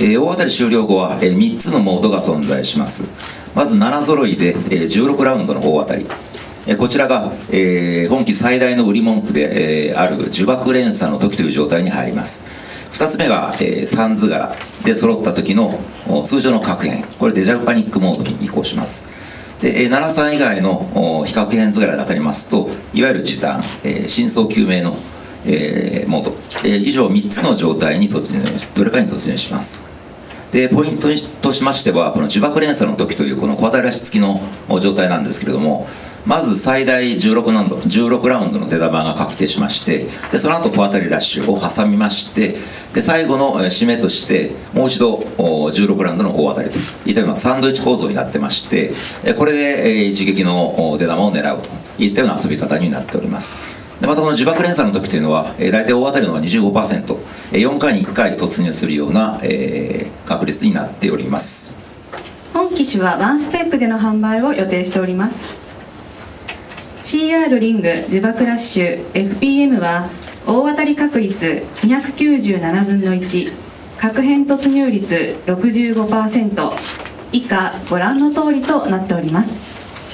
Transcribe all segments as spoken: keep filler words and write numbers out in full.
えー、大当たり終了後は、えー、みっつのモードが存在します。まずなな揃いで、えー、じゅうろくラウンドの大当たり、えー、こちらが、えー、本期最大の売り文句で、えー、ある呪縛連鎖の時という状態に入ります。ふたつめが、えー、三図柄で揃った時の通常の確変、これデジャブパニックモードに移行します。でななさん以外の比較変図柄で当たりますと、いわゆる時短、えー、真相究明の、えー、モード、えー、以上みっつの状態に突入、どれかに突入します。でポイントとしましては、この呪縛連鎖の時というこの小平し付きの状態なんですけれども、まず最大じゅうろくラウンドじゅうろくラウンドの出玉が確定しまして、でその後小当たりラッシュを挟みまして、で最後の締めとしてもう一度じゅうろくラウンドの大当たりといったようなサンドイッチ構造になってまして、これで一撃の出玉を狙うといったような遊び方になっております。でまたこの呪縛連鎖の時というのは、大体大当たりの にじゅうごパーセント、よんかいにいっかい突入するような、えー、確率になっております。 本機種はワンスペックでの販売を予定しております。 シーアール リング呪縛ラッシュ エフピーエム は大当たり確率にひゃくきゅうじゅうななぶんのいち、確変突入率 ろくじゅうごパーセント 以下ご覧の通りとなっております。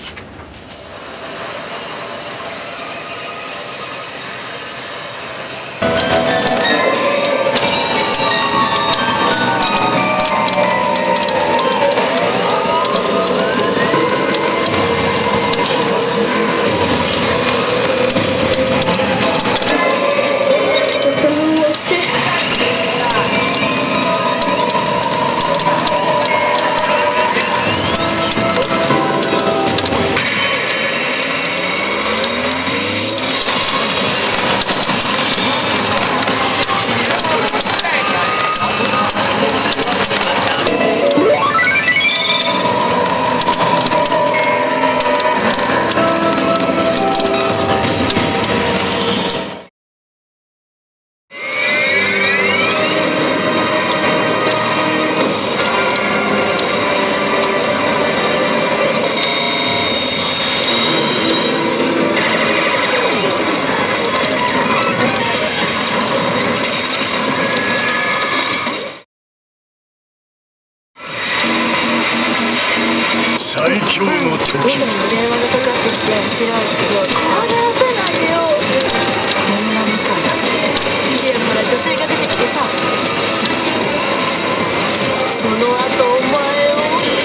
最強の時。僕にも電話がかかってきて知らんけど離せないよ。こんなみたいビデオから女性が出てきてさ、その後お前を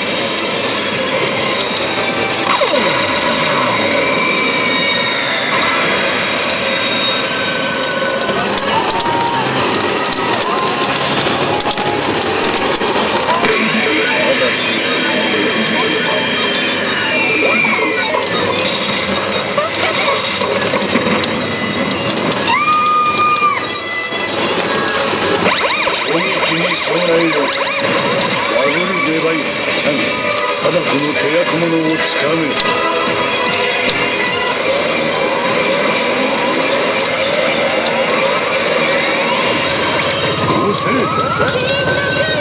備えよ。ダブルデバイスチャンス、貞子の手役物をつかめ。押せ。